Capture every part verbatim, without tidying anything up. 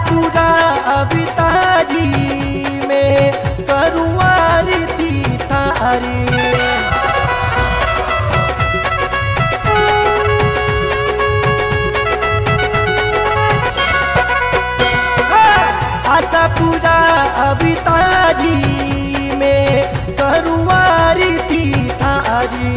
पूरा अवितारी में करुआरती तारी। आशा पूरा अवितारी में करुआरती तारी।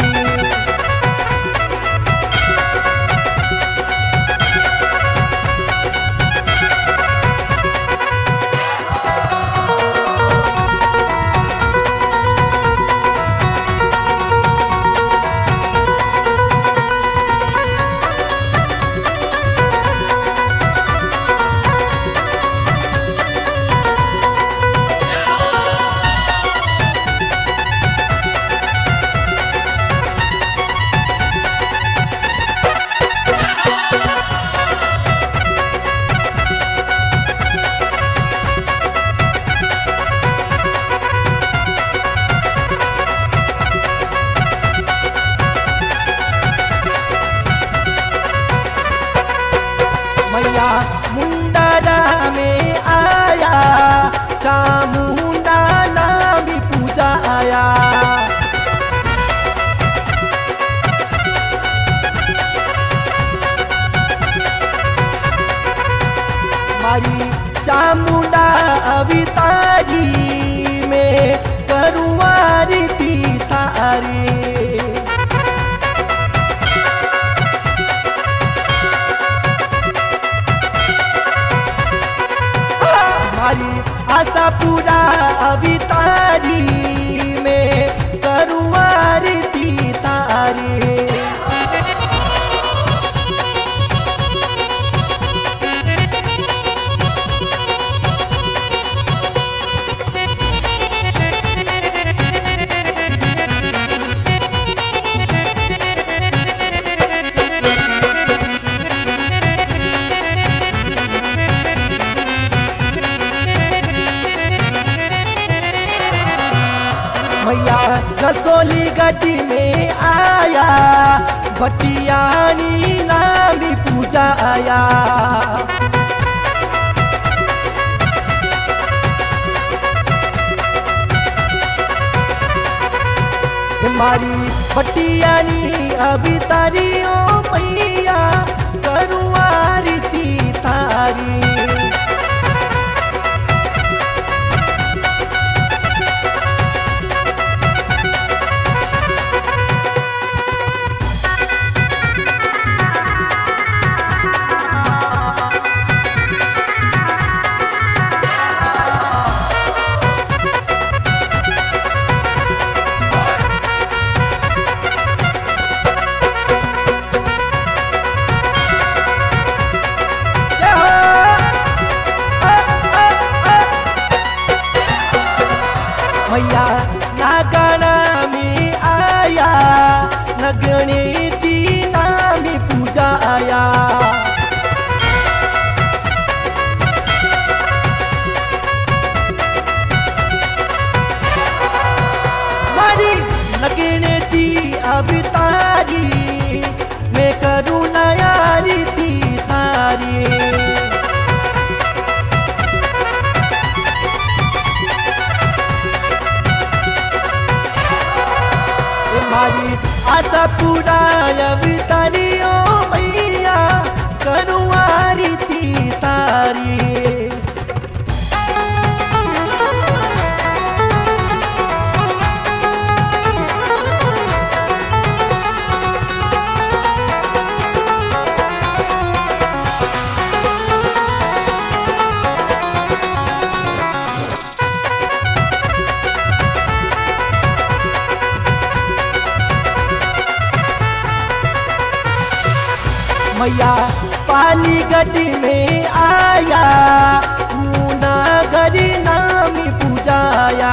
मैया मुंडारा में आया चामुंडा नाम भी पूजा आया। मारी चामुंडा अवितारी में करुआरती तारी। आशा पूरा अवितारी में करुआरती तारी। मैया रसोली गड्डी में आया भटियानी नाम भी पूजा आया। मारी भटियानी अवितारियों मैया करुआरती तारी। मैया नागना में आया नगने जी नाम पूजा आया। मारी नगने जी अवितारी में करुणारती तारी। मारी आशा पूरा अवितारियों मैया करुआरती तारी। मैया पाली गड्डी में आया पूनागरी नाम पूजा आया।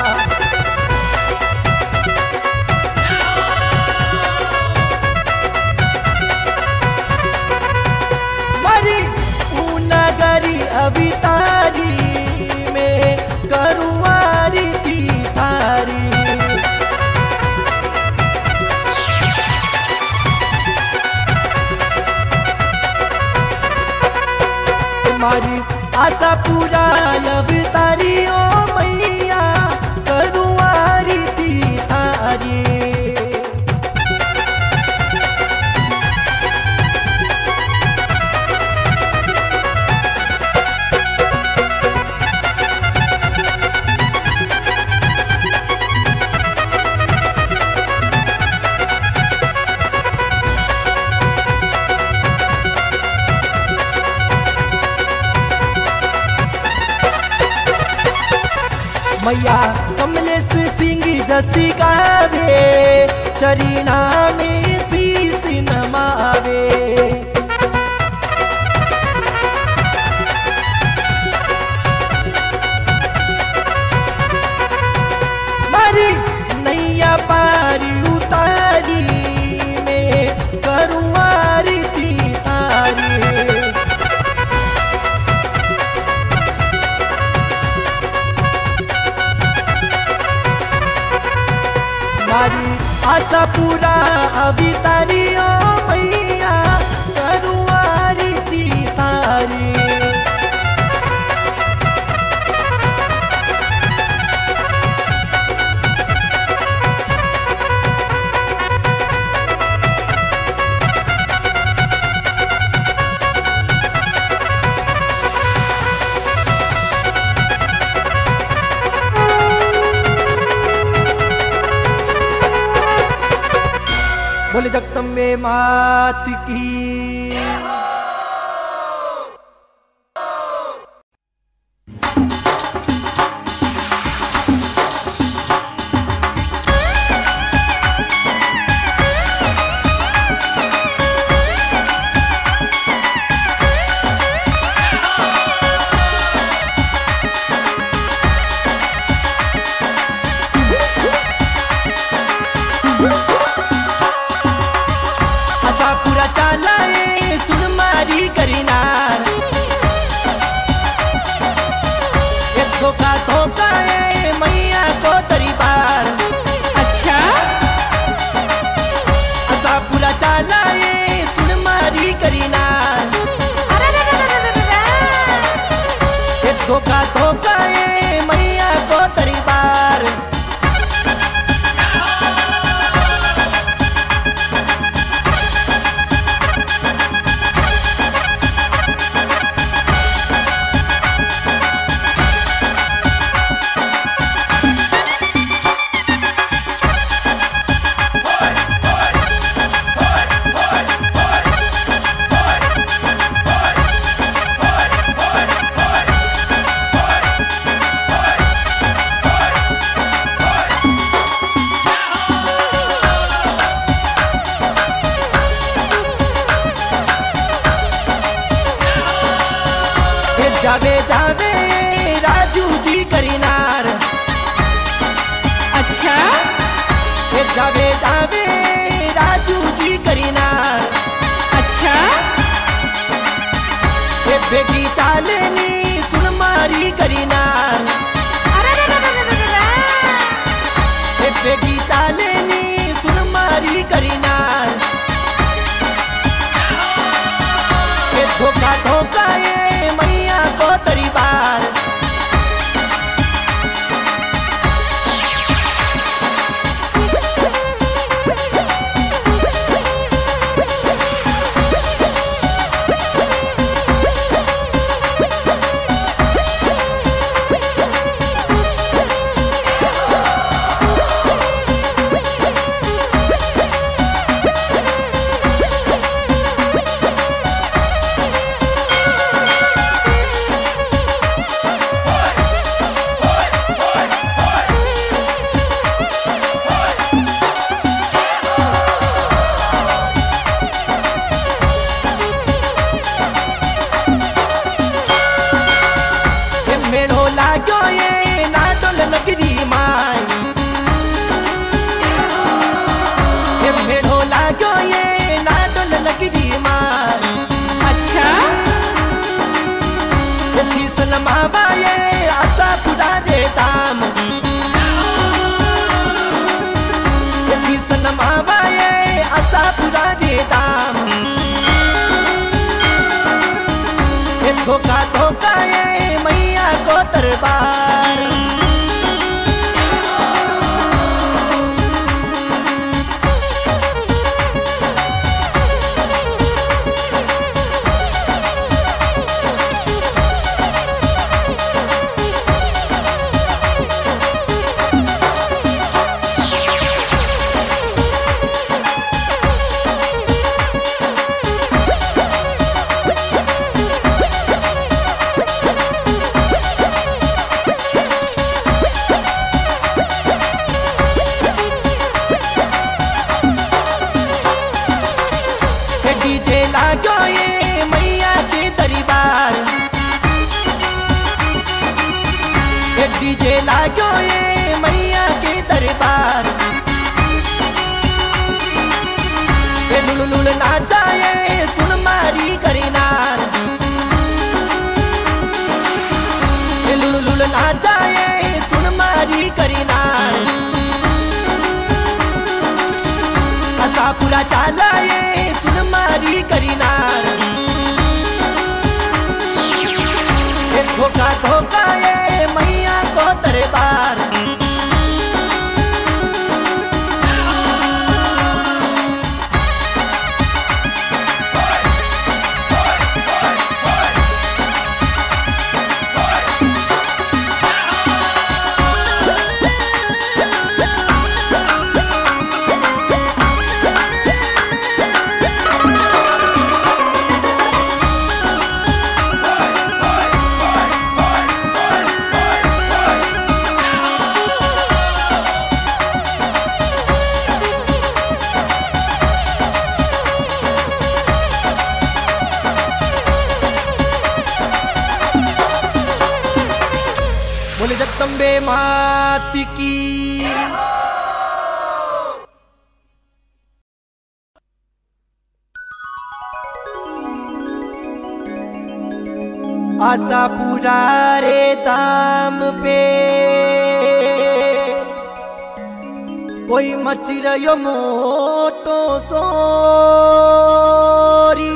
मारी पूनागरी अवितारी में करुआरती तारी। मारी आशा पूरा अवतारी ओ मैया करूँ आरती तारी। मैया कमलेश सिंह जसी गावे चरीना में शीश नमावे। मारी नैया पारी उतारी में करूँ आरती तारी। मारी आशा पूरा अवतारी ओ मैया करूँ आरती तारी। बोले जगदम्बे मात की। चालाए सुन मारी करीनार एक धोखा धोखा है मैया को तरी बार। अच्छा ऐसा पूरा चालाए सुन मारी करीनार एक धोखा धोखा है मैया को तरी बार। जावे जावे राजू जी करीनार। अच्छा ये जावे जावे राजू जी करीनार। अच्छा ये बेगी चालेनी सुन मारी करीनार। ये बेगी चालेनी सुन मारी करीनार। ये धोखा धोखा ये मैया को तरी बार। डीजे लागो ये मैया के दरबार ये लुल लुल नाचा ये सुन मारी करीनार ये लुल लुल नाचा ये सुन मारी करीनार असा पूरा चाला ये सुन मारी करीनार ये धोखा धोखा ये मैया को दरबार बोले जगदम्बे मात की। आशा पूरा रे दाम पे कोई मची रहो मोटो सोरी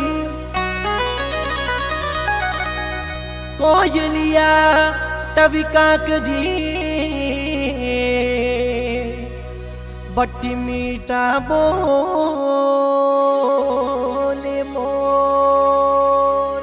कोयलिया टविका करी बट्टी मीठा बोले मोर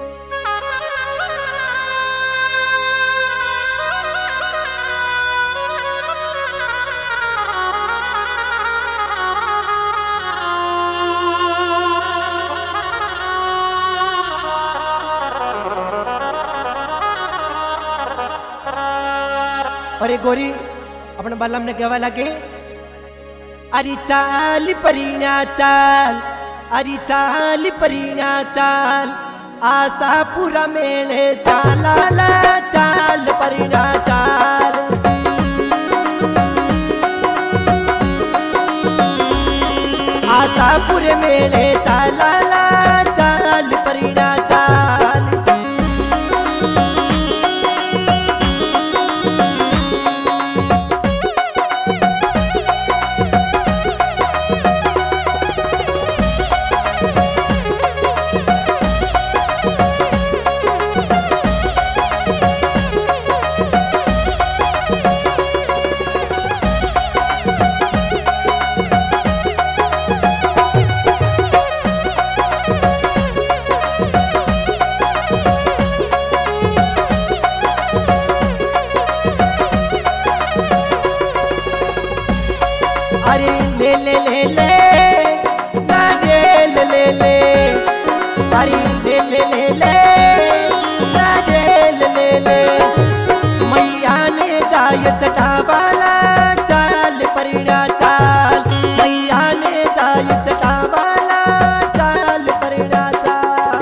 अरे गोरी अपने बालम ने कहवा लगे अरे चाल परिणा चाल अरे चाल परिणा चाल आशा पूरा मेले चाला ला चाल परिणा चाल आशा पूरे मेले चाला ला चाल परिणा चाल अरे ले ले ले ले ना रे ले ले ले अरे ले ले ले ले ना रे ले ले ले मैया ने जाय चटावाला चाल परिणा चाल मैया ने जाय चटावाला चाल परिणा चाल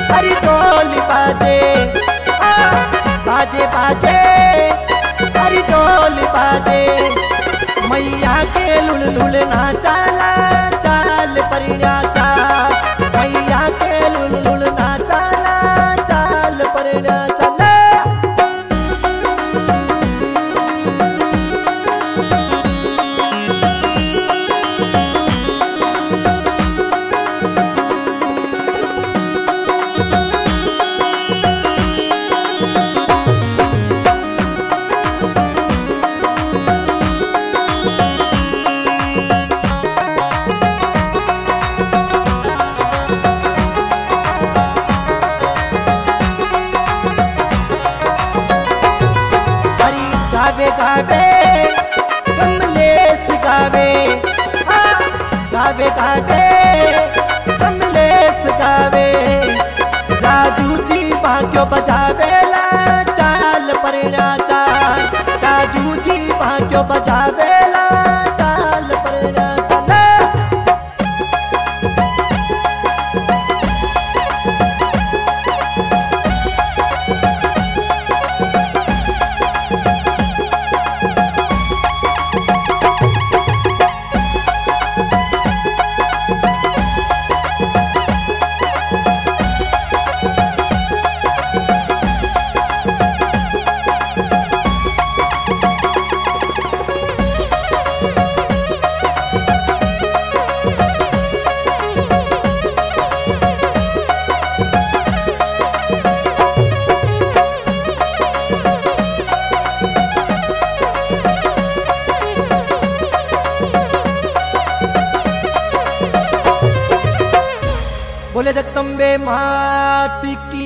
हरी ढोल बाजे बाजे बाजे हरी ढोल बाजे मैया के लुल लुल ना चाला चाल परिण्या चाल मैया के लुल लुल ना चाला चाल परिण्या चाल। गावे गावे कमलेश गावे गावे गावे कमलेश गावे राजू जी बांक्यो बजावेला चाल परिण्या चाल राजू जी बांक्यो बजावेला चाल परिण्या चाल। बोले जगदम्बे मात की।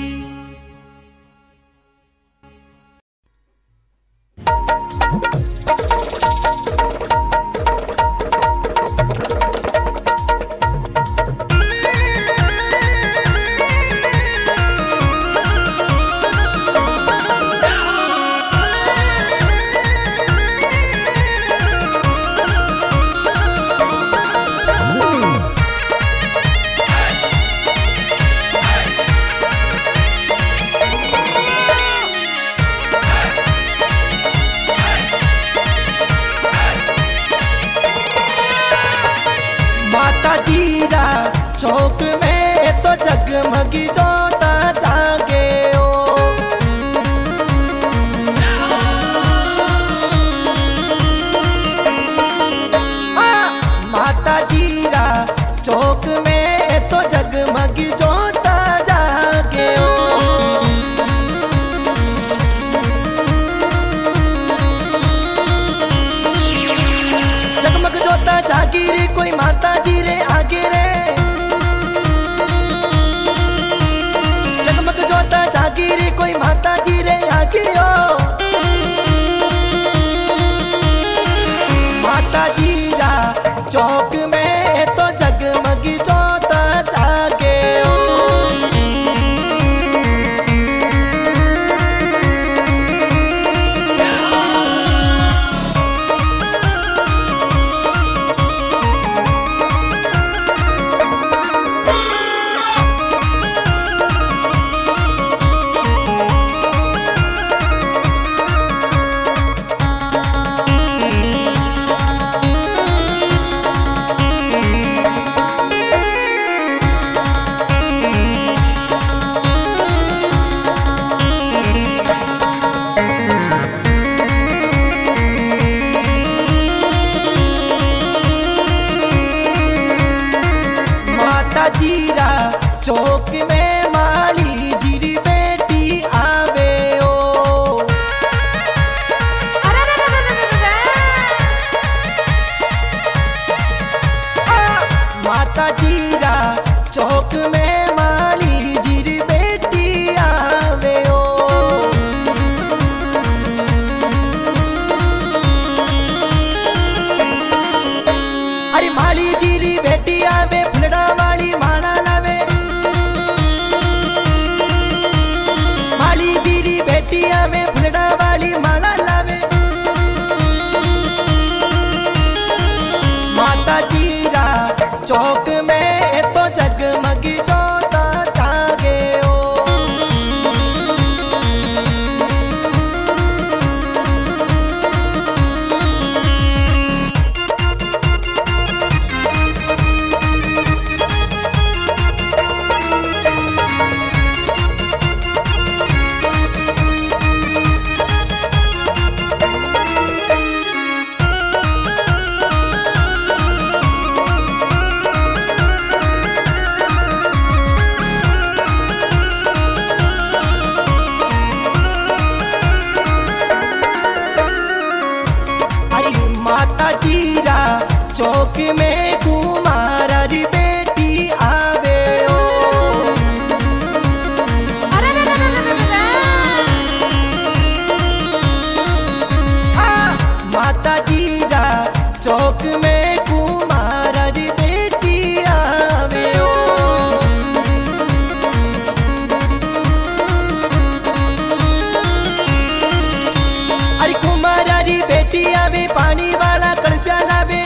चौक में तो जगमगी जोता जागे ओ माता जीरा चौक में तो जगमगी जोता जागे ओ जगमग जोता जागी रे कोई माता जी रे आगे रे जागीरी कोई माता जी रे आगियो माता जीरा चौक में तो जगमगी जोता जागे ओ। जीरा चौक में माली जीरी बेटी आवे ओ माता जीरा चौक में माली जीरी बेटी आवे ओ अरे माली जीरी बेटी आवे फुलड़ा वाली माला लावे माली जीरी बेटी आवे फुलड़ा वाली माला लावे माता जीरा चौक में तो जगमगी जोता जागे चौक में कुमार री बेटी आवे ओ। माता जीरा चौक में कुमार री बेटी आवे ओ। अरे कुमार री बेटी आवे पानी वाला कलशा लावे।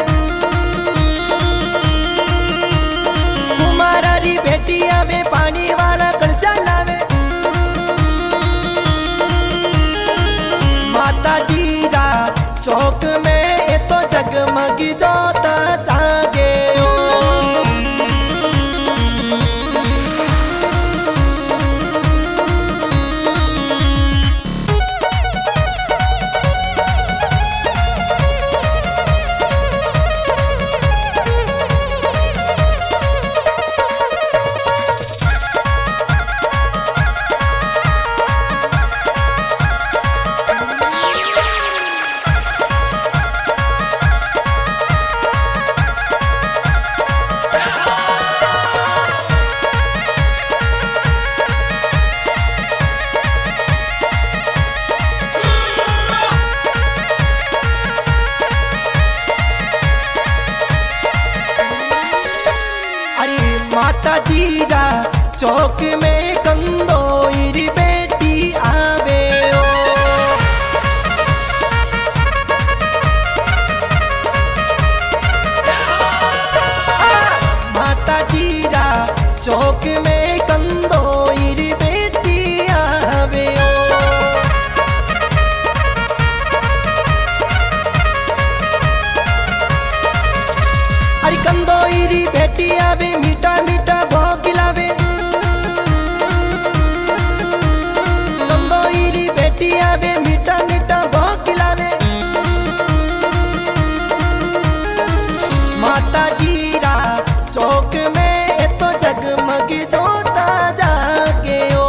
कुमार री बेटी आवे पानी वाला कलशा लावे। माता जीरा चौक में ये तो जगमग जोता जागे ओ। माता जीरा चौक में कंदोई री बेटी आवे ओ। माता जीरा चौक में कंदोई री बेटी आवे ओ। अरे कंदोई री बेटी आवे मीठा मीठा भोग खिलावे। कंदोई री बेटी आवे मीठा मीठा भोग खिलावे। माता जीरा चौक में तो जगमग जोता जागे ओ।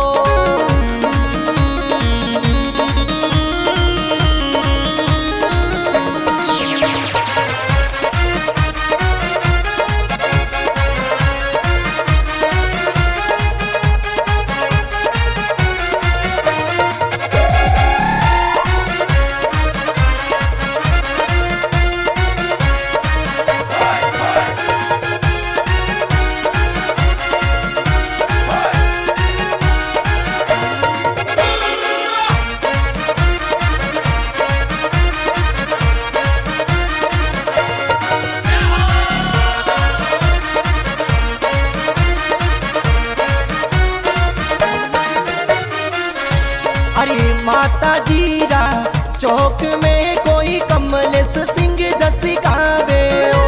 अरे माता जीरा चौक में कोई कमलेश सिंह जस गावे ओ।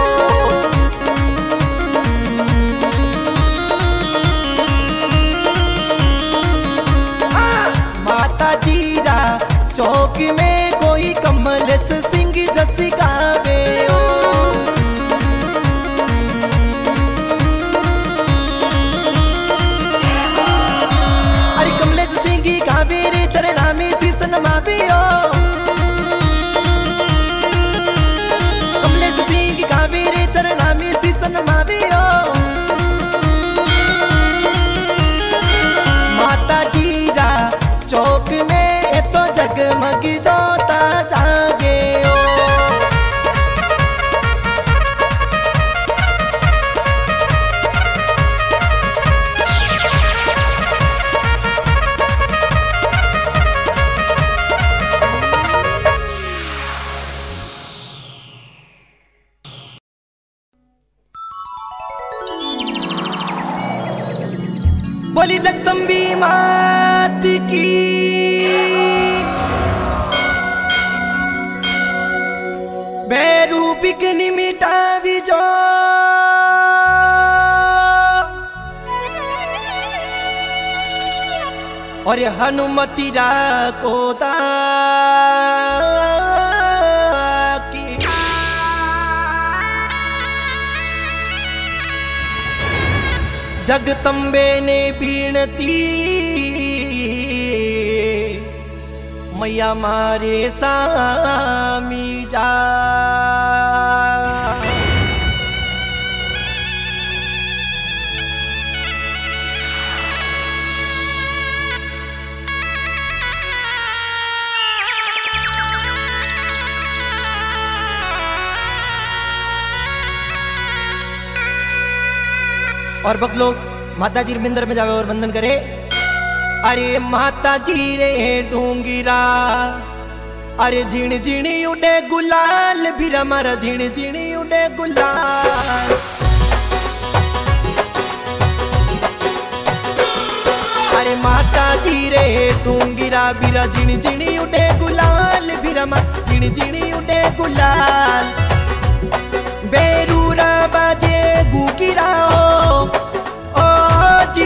माता जीरा चौक में कोई कमलेश सिंह जस गावे ओ। अरे कमलेश सिंह गावे रे चरणा में शीश नमावियो। कमलेश सिंह गावे रे चरणा में शीश नमावियो। माता जीरा चौक में तो जगमग जोता जागे ओ। बोली जगदम्बी मात की। भैरू बिकनी मिटावी जो और हनुमती को दा की। जगदम्बे ने बीनती मैया मारे सामी जा। और बक लोग माता जी मंदिर में जावे और वंदन करे। अरे माता जी रे डूंगिरा, अरे झिण झिणी उड़े गुलाल भी हमारा, झिण झिणी उड़े गुलाल। अरे माता जी रे डूंगिरा बीरा, झिण झिणी उड़े गुलाल भी हमारा, झिण झिणी उड़े गुलाल। बेरूरा बाजे गुगिरा ओ, ओ जी।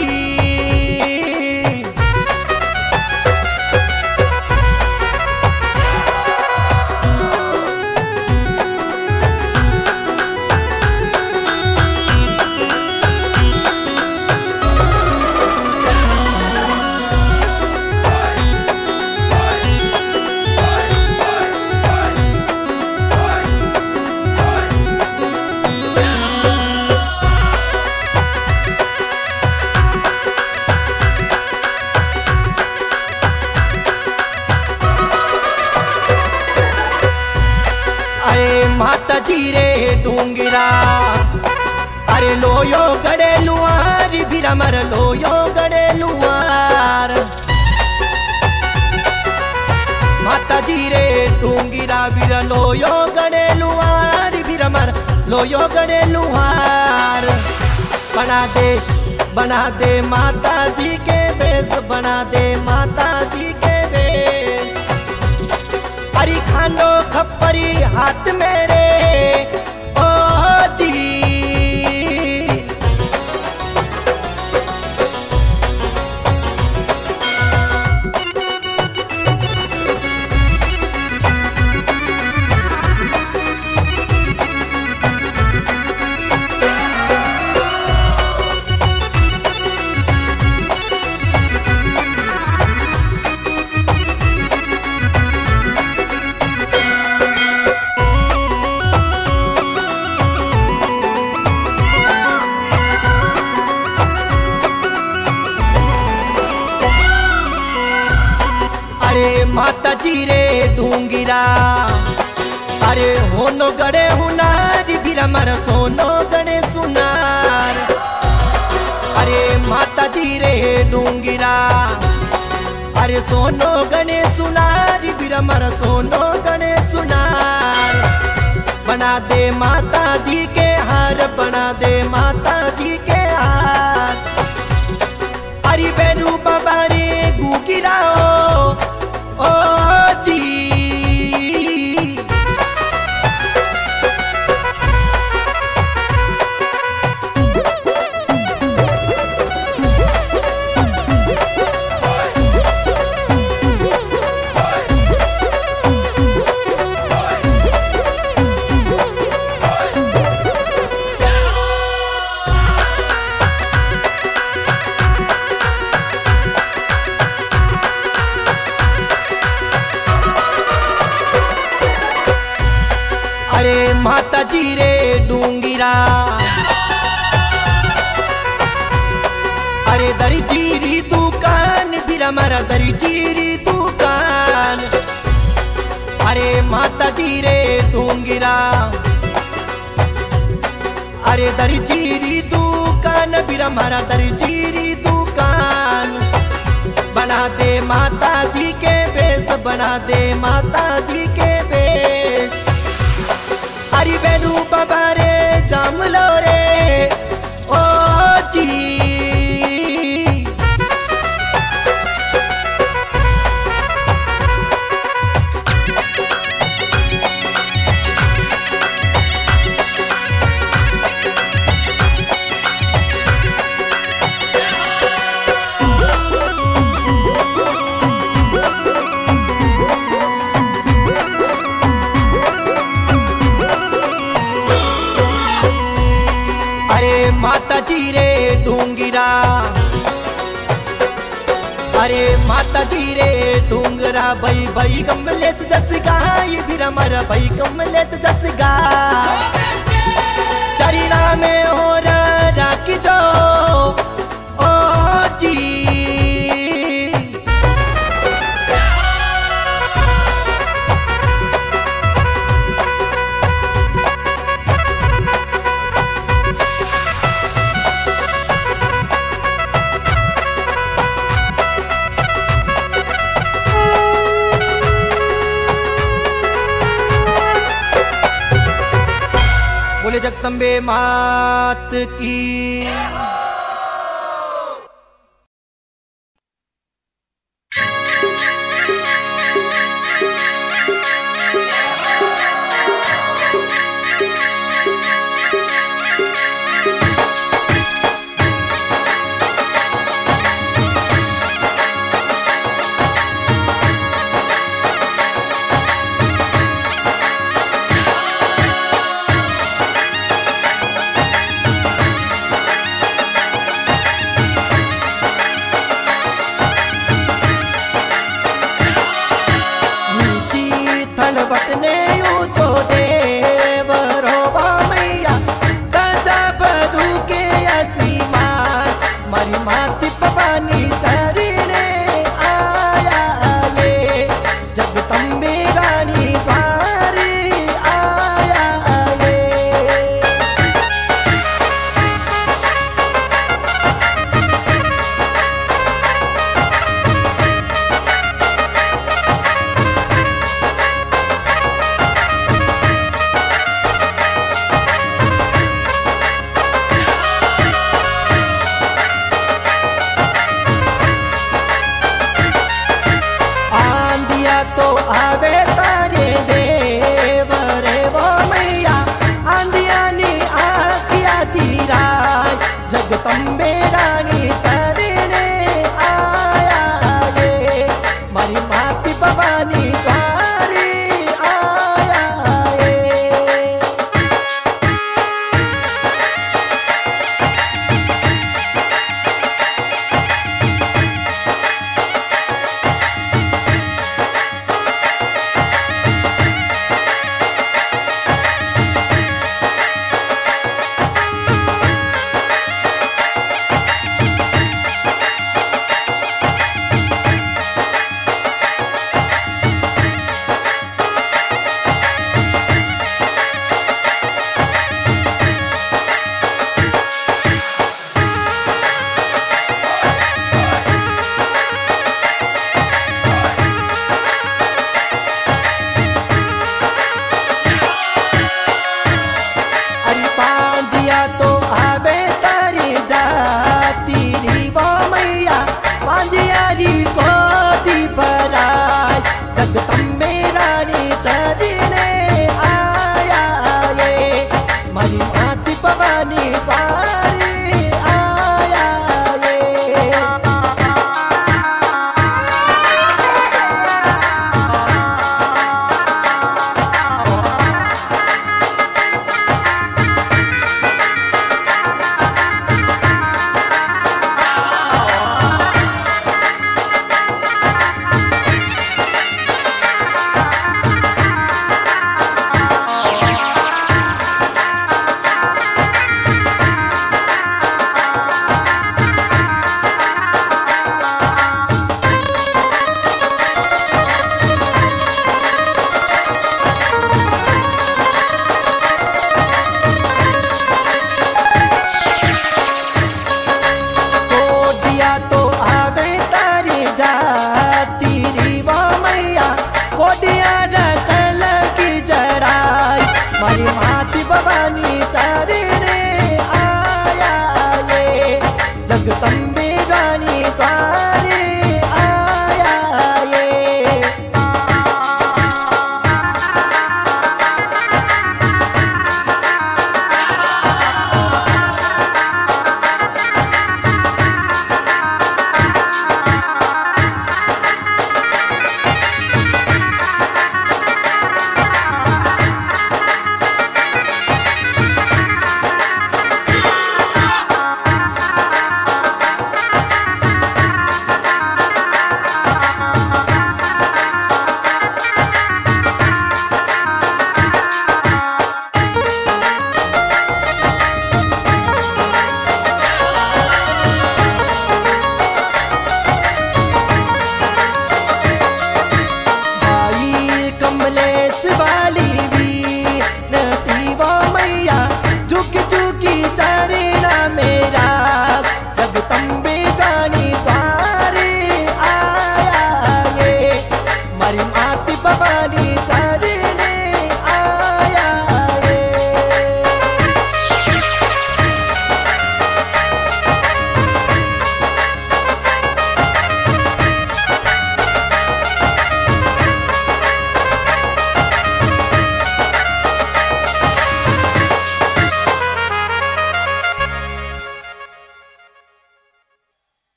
माता जी रे डूंगिरा, अरे लोयो गड़े लुआर बीरा मर, लोयो गड़े लुआर। माता जी रे डूंगिरा बीरा, लोयो गड़े लुआर बीरा मर, लोयो गड़े लुआर। बना दे बना दे माता जी के बेस, बना दे माता जी के बेस। अरे खानो खप्परी हाथ मेरे ओ जी। अरे माता जी रे डूंगिरा, अरे होनो गड़े हुनार बीरा मर, सोनो गड़े सुनार। अरे माता जी रे डूंगिरा, अरे सोनो गणे सुनार बीरा मर, सोनो गणे सुनार। बना दे माता जी के हार, बना दे माता जी के हार। अरे बेरू बाबा रे गुगिरा ओ, ओ जी। अरे माता जी रे डूंगिरा, अरे दरी जीरी दुकान बीरा मारा, दरी जीरी दुकान। अरे माता जी रे डूंगिरा, अरे दरी जीरी दुकान बीरा मारा, दरी जीरी दुकान। बना दे माता जी के बेस, बना दे माता जी के बेस। अरे बेरू बाबा रे जाम लो रे ओ जी। अरे माता जी रे डूंगिरा, अरे माता जी रे डूंगरा, भाई भाई कमलेश जस गाय बीरा मर, भाई कमलेश जस गाय। चरीना में हो राखी जो ओ जी। बोले जगदम्बे मात की।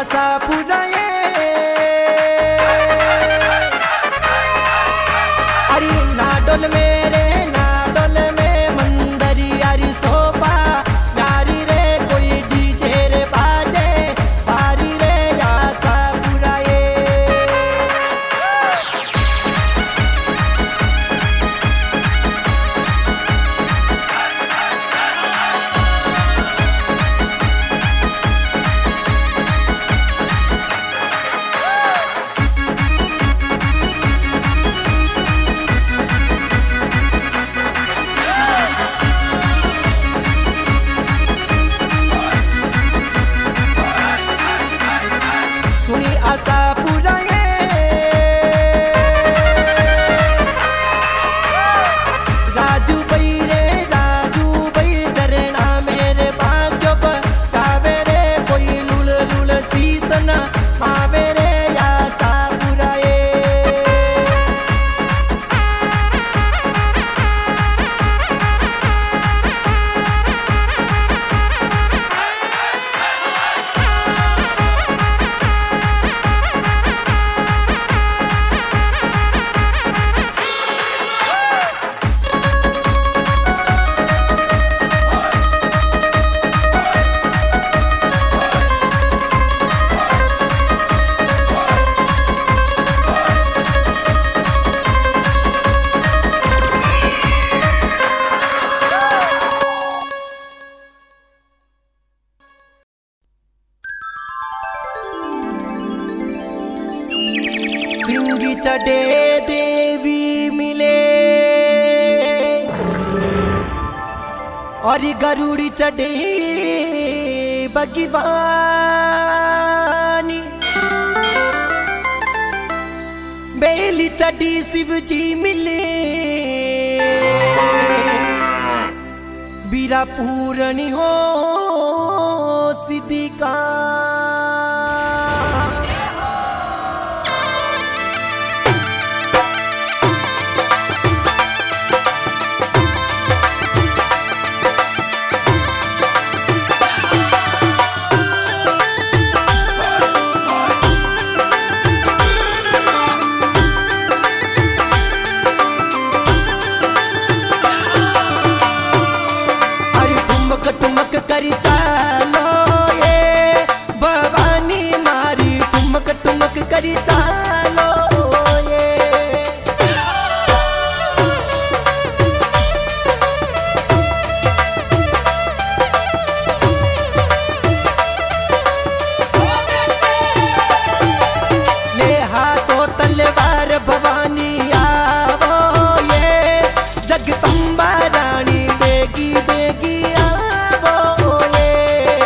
आशा पुराए अरे नाडोल मेरे नाडोल में मंदरी यारी सोपा यारी रे कोई डीजे रे बाजे बारी रे आशा पुराए सुनी आशा पुराए राजू भाई रे राजू भाई चरणा मेरे भाग्य कावे रे कोई लुल लुल सीसना आवे रे आशा पुराए सिंगी चढ़े देवी मिले और गरुड़ी चढ़े भगवानी बेली चढ़ी शिव जी मिले बीरा पूरणी हो सिद्धि का ठुमक करी चालो ये भवानी मारी ठुमक ठुमक करी चालो ये ले हाथों तलवार भवानी आवो ये जगदम्बा रानी बेगी बेगी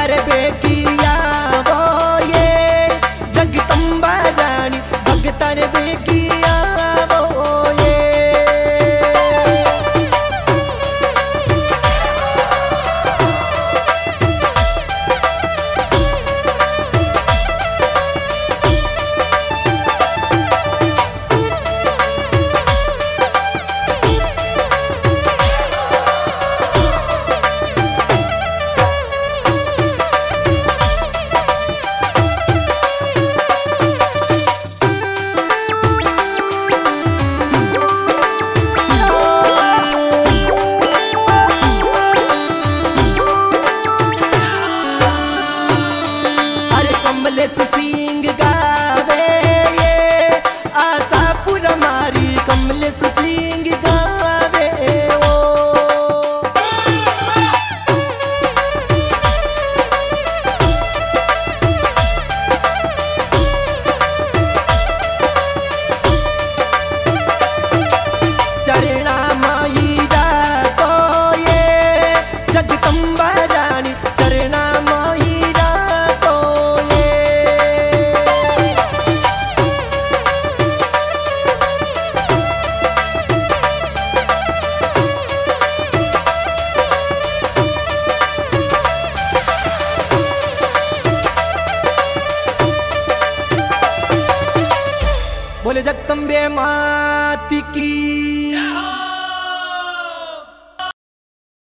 भगतर बेकिया वो ये जगदम्बा रानी भगतर बेकिया वो ये। कमलेश सिंह गावे ये आशापुर मारी कमलेश सिंह गावे ओ। चरणा माईरा को ये जगदम्बा रानी चरणा माईरा को ये। बोले जगदम्बे मात की।